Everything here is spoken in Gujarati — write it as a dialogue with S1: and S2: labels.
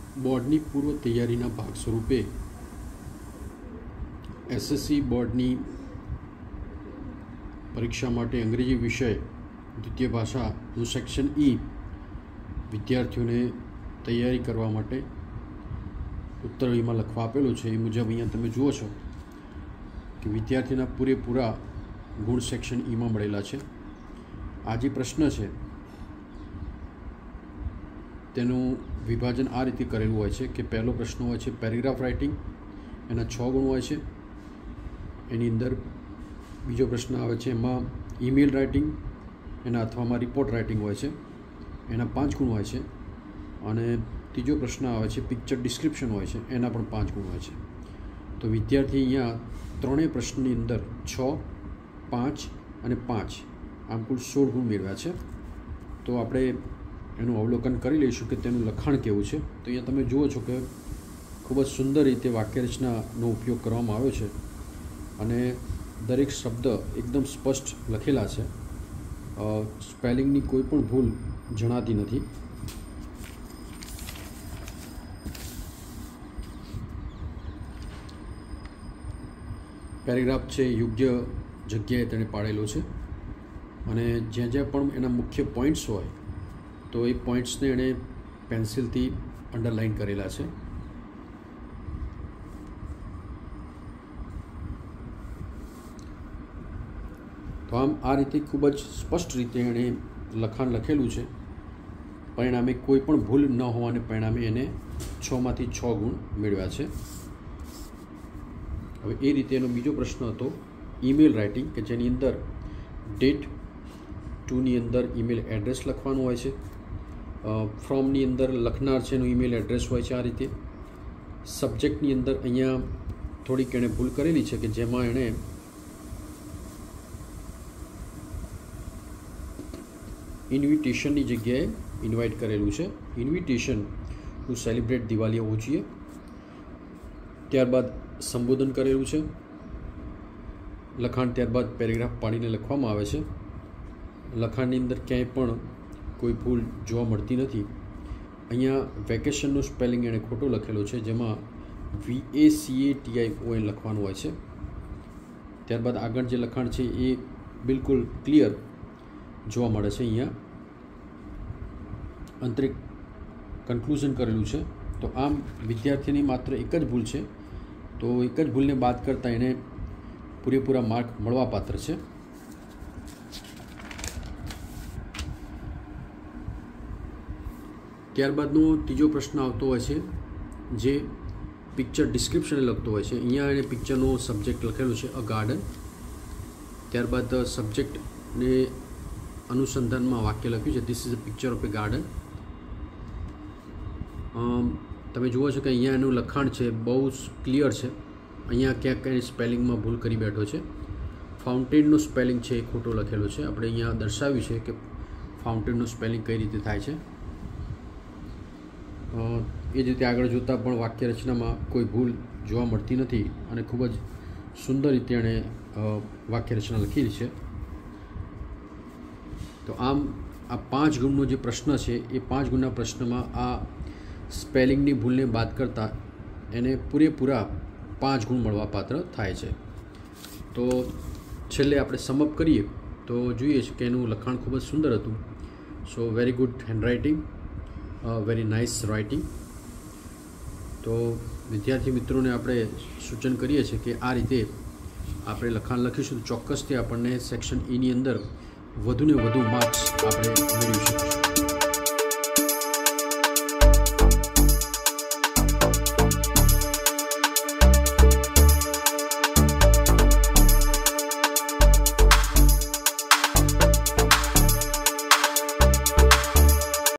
S1: બોર્ડની પૂર્વ તૈયારીના ભાગ સ્વરૂપે એસએસસી બોર્ડની પરીક્ષા માટે અંગ્રેજી વિષય દ્વિતીય ભાષાનું સેક્શન ઈ વિદ્યાર્થીઓને તૈયારી કરવા માટે ઉત્તરવહીમાં લખવા આપેલું છે. એ મુજબ અહીંયા તમે જુઓ છો કે વિદ્યાર્થીના પૂરેપૂરા ગુણ સેક્શન ઈમાં મળેલા છે. આ જે પ્રશ્ન છે તેનું વિભાજન આ રીતે કરેલું હોય છે કે પહેલો પ્રશ્ન હોય છે પેરેગ્રાફ રાઇટિંગ, એના 6 ગુણ હોય છે. એની અંદર બીજો પ્રશ્ન આવે છે એમાં ઈમેલ રાઇટિંગ, એના અથવામાં રિપોર્ટ રાઇટિંગ હોય છે, એના 5 ગુણ હોય છે. અને ત્રીજો પ્રશ્ન આવે છે પિક્ચર ડિસ્ક્રિપ્શન હોય છે, એના પણ 5 ગુણ હોય છે. તો વિદ્યાર્થી અહીંયા ત્રણેય પ્રશ્નની અંદર 6, 5 અને 5 આમ કુલ 16 ગુણ મેળવ્યા છે. તો આપણે એનું અવલોકન કરી લઈશું કે તેનું લખાણ કેવું છે. તો અહીંયા તમે જુઓ છો કે ખૂબ જ સુંદર રીતે વાક્યરચનાનો ઉપયોગ કરવામાં આવ્યો છે અને દરેક શબ્દ એકદમ સ્પષ્ટ લખેલા છે. સ્પેલિંગની કોઈ પણ ભૂલ જણાતી નથી. પેરેગ્રાફ છે યોગ્ય જગ્યાએ તેણે પાડેલો છે અને જ્યાં જ્યાં પણ એના મુખ્ય પોઈન્ટ્સ હોય તો એ પોઈન્ટ્સને એણે પેન્સિલથી અંડરલાઇન કરેલા છે. તો આમ આ રીતે ખૂબ જ સ્પષ્ટ રીતે એણે લખાણ લખેલું છે. પરિણામે કોઈ પણ ભૂલ ન હોવાને પરિણામે એને 6 માંથી 6 ગુણ મેળવ્યા છે. હવે એ રીતે એનો બીજો પ્રશ્ન હતો ઈમેલ રાઇટિંગ, કે જેની અંદર ડેટ, ટુની અંદર ઈમેલ એડ્રેસ લખવાનું હોય છે, ફ્રોમની અંદર લખનાર છે એનું ઈમેલ એડ્રેસ હોય છે. આ રીતે સબ્જેક્ટની અંદર અહીંયા થોડીક એણે ભૂલ કરેલી છે કે જેમાં એણે ઇન્વિટેશનની જગ્યાએ ઇન્વાઇટ કરેલું છે. ઇન્વિટેશન ટુ સેલિબ્રેટ દિવાળી હોવું જોઈએ. ત્યારબાદ સંબોધન કરેલું છે. લખાણ ત્યારબાદ પેરેગ્રાફ પાડીને લખવામાં આવે છે. લખાણની અંદર ક્યાંય પણ કોઈ ભૂલ જોવા મળતી નથી. અહીંયા વેકેશનનું સ્પેલિંગ એણે ખોટો લખેલો છે, જેમાં VACATION લખવાનું હોય છે. ત્યારબાદ આગળ જે લખાણ છે એ બિલકુલ ક્લિયર જોવા મળે છે. અહીંયા અંતરે કન્ક્લુઝન કરેલું છે. તો આમ વિદ્યાર્થીની માત્ર એક જ ભૂલ છે. તો એક જ ભૂલને બાદ કરતાં એને પૂરેપૂરા માર્ક મળવાપાત્ર છે. ત્યારબાદનો ત્રીજો પ્રશ્ન આવતો હોય છે જે પિક્ચર ડિસ્ક્રિપ્શનને લગતો હોય છે. અહીંયા એને પિક્ચરનો સબ્જેક્ટ લખેલો છે અ ગાર્ડન. ત્યારબાદ સબ્જેક્ટને અનુસંધાનમાં વાક્ય લખ્યું છે this is a picture of a garden. તમે જુઓ છો કે અહીંયા એનું લખાણ છે બહુ ક્લિયર છે. અહીંયા ક્યાંક કંઈ સ્પેલિંગમાં ભૂલ કરી બેઠો છે. ફાઉન્ટેનનો સ્પેલિંગ છે એ ખોટો લખેલો છે. આપણે અહીંયા દર્શાવ્યું છે કે ફાઉન્ટેનનું સ્પેલિંગ કઈ રીતે થાય છે. એ જ રીતે આગળ જોતાં પણ વાક્ય રચનામાં કોઈ ભૂલ જોવા મળતી નથી અને ખૂબ જ સુંદર રીતે એણે વાક્ય રચના લખેલી છે. તો આમ આ 5 ગુણનો જે પ્રશ્ન છે એ 5 ગુણના પ્રશ્નમાં આ સ્પેલિંગની ભૂલને બાદ કરતાં એને પૂરેપૂરા 5 ગુણ મળવાપાત્ર થાય છે. તો છેલ્લે આપણે સમઅપ કરીએ તો જોઈએ છે કે એનું લખાણ ખૂબ જ સુંદર હતું. So very good handwriting, very nice writing. તો વિદ્યાર્થી મિત્રોને આપણે સૂચન કરીએ છીએ કે આ રીતે આપણે લખાણ લખીશું તો ચોક્કસથી આપણને સેક્શન ઈની અંદર વધુને વધુ માર્ક્સ આપણે મેળવી શકીશું.